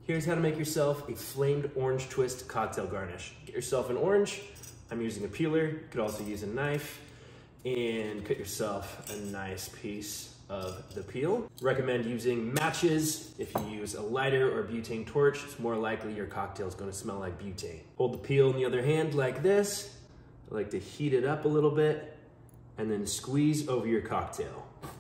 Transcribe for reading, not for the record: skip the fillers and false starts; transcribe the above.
Here's how to make yourself a flamed orange twist cocktail garnish. Get yourself an orange. I'm using a peeler. You could also use a knife and cut yourself a nice piece of the peel. Recommend using matches. If you use a lighter or a butane torch, it's more likely your cocktail is going to smell like butane. Hold the peel in the other hand like this. I like to heat it up a little bit and then squeeze over your cocktail.